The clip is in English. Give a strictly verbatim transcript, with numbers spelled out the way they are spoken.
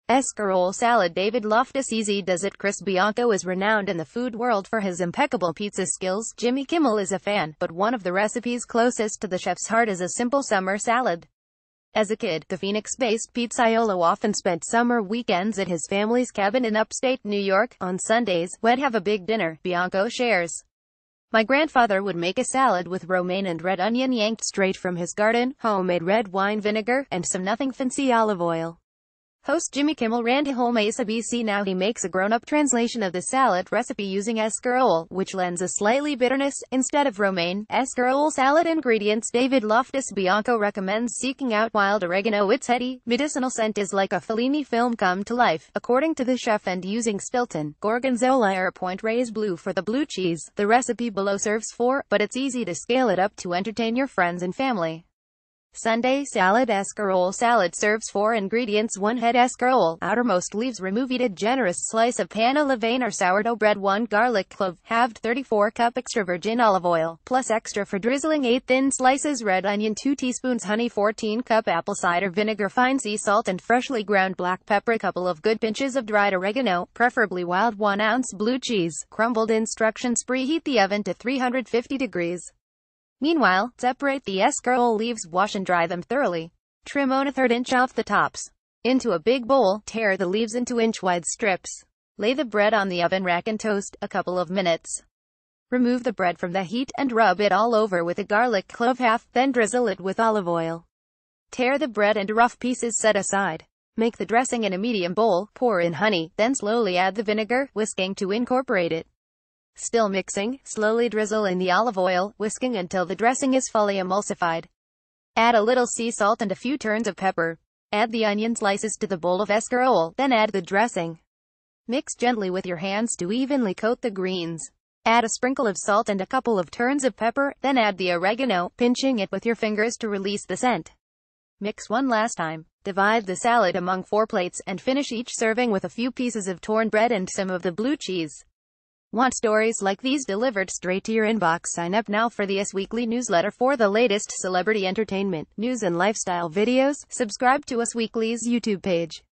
Escarole salad. David Loftus easy does it. Chris Bianco is renowned in the food world for his impeccable pizza skills. Jimmy Kimmel is a fan, but one of the recipes closest to the chef's heart is a simple summer salad. As a kid, the Phoenix-based pizzaiolo often spent summer weekends at his family's cabin in upstate New York. On Sundays, we'd have a big dinner, Bianco shares. My grandfather would make a salad with romaine and red onion yanked straight from his garden, homemade red wine vinegar, and some nothing fancy olive oil. Host Jimmy Kimmel ran to home A S A B C. Now he makes a grown-up translation of the salad recipe using escarole, which lends a slightly bitterness, instead of romaine. Escarole salad ingredients. David Loftus Bianco recommends seeking out wild oregano. Its heady, medicinal scent is like a Fellini film come to life, according to the chef, and using Stilton, Gorgonzola or Point Reyes Blue for the blue cheese. The recipe below serves four, but it's easy to scale it up to entertain your friends and family. Sunday salad. Escarole salad serves four ingredients. one head escarole, outermost leaves remove. Eat a generous slice of panna levain or sourdough bread. one garlic clove, halved. thirty-four cup extra virgin olive oil, plus extra for drizzling. eight thin slices red onion. two teaspoons honey. fourteen cup apple cider vinegar. Fine sea salt and freshly ground black pepper. A couple of good pinches of dried oregano, preferably wild. one ounce blue cheese, crumbled. Instructions: preheat the oven to three hundred fifty degrees. Meanwhile, separate the escarole leaves, wash and dry them thoroughly. Trim one third inch off the tops. Into a big bowl, tear the leaves into inch-wide strips. Lay the bread on the oven rack and toast a couple of minutes. Remove the bread from the heat and rub it all over with a garlic clove half, then drizzle it with olive oil. Tear the bread into rough pieces, set aside. Make the dressing in a medium bowl, pour in honey, then slowly add the vinegar, whisking to incorporate it. Still mixing, slowly drizzle in the olive oil, whisking until the dressing is fully emulsified. Add a little sea salt and a few turns of pepper. Add the onion slices to the bowl of escarole, then add the dressing. Mix gently with your hands to evenly coat the greens. Add a sprinkle of salt and a couple of turns of pepper, then add the oregano, pinching it with your fingers to release the scent. Mix one last time. Divide the salad among four plates, and finish each serving with a few pieces of torn bread and some of the blue cheese. Want stories like these delivered straight to your inbox? Sign up now for the Us Weekly newsletter for the latest celebrity entertainment, news and lifestyle videos. Subscribe to Us Weekly's YouTube page.